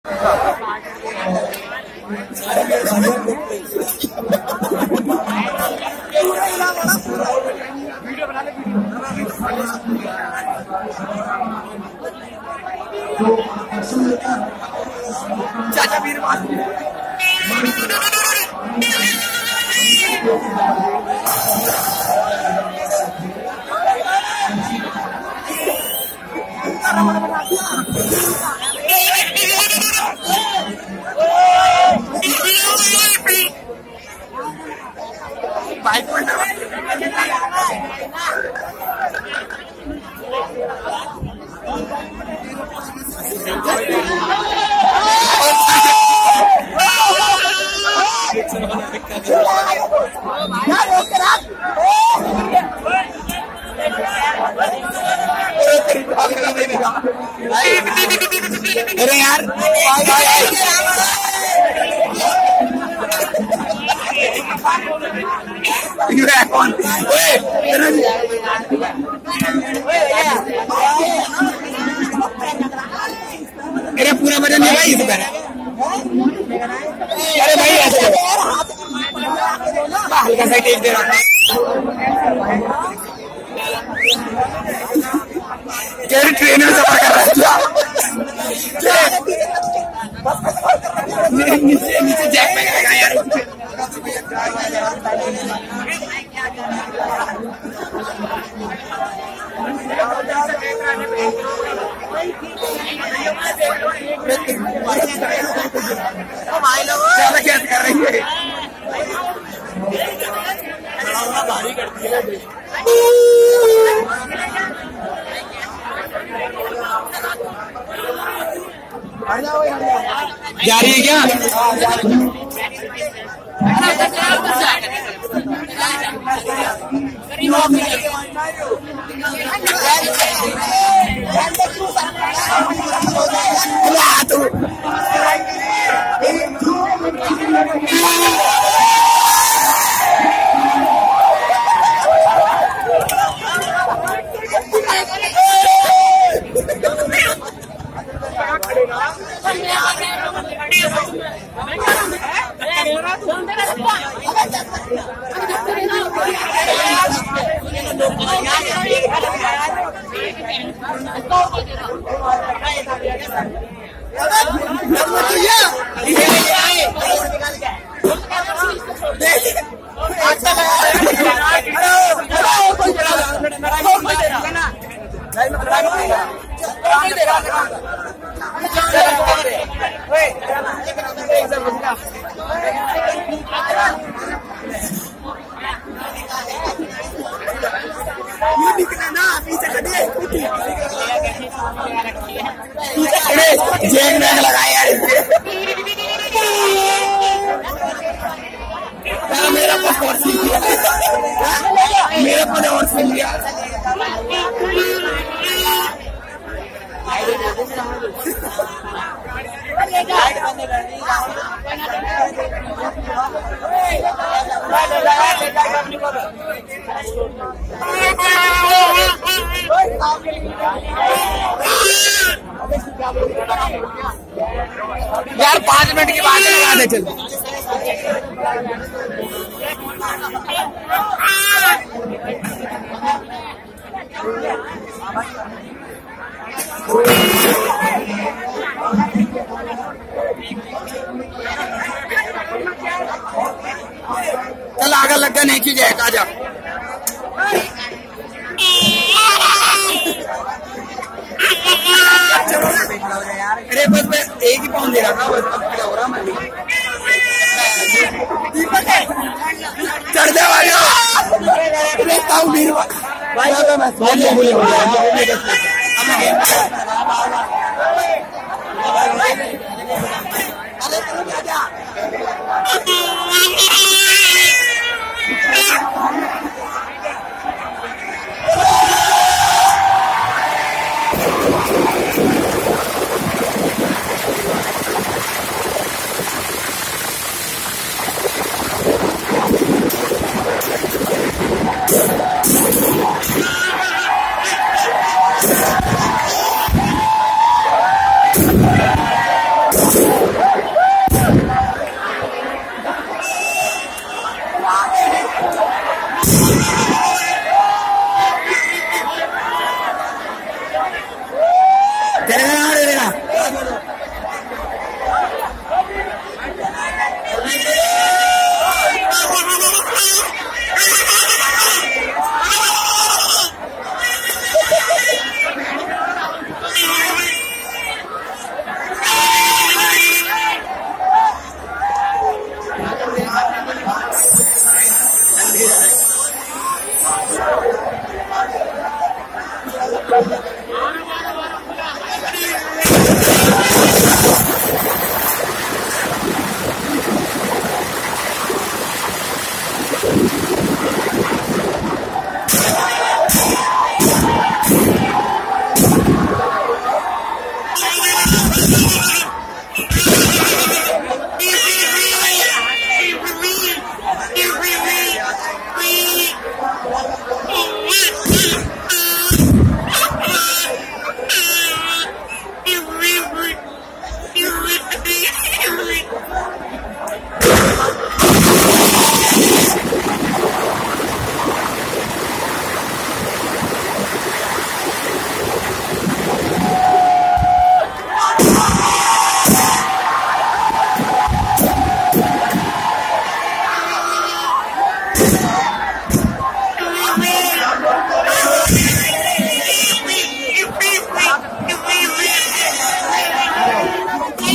चाचा वीर बाइक अरे यार कौन अरे पूरा वजन नहीं भाई इस पर अरे भाई ऐसे हल्का सा टेक दे रहा था ट्रेन में सफर कर रहा था नीचे नीचे जैक में लगा यार ज्यादा क्या कर रही है भारी करती है जा रही है क्या जेब में लगाया मेरा और सीख लिया मेरे को और सीख लिया यार 5 मिनट की बात लगा दे चल चल आगे लगा नहीं की जाए आजा अरे बस मैं एक ही पाउंड दे रहा था बस हो रहा मैं दीपक है चढ़ दे भाई भाई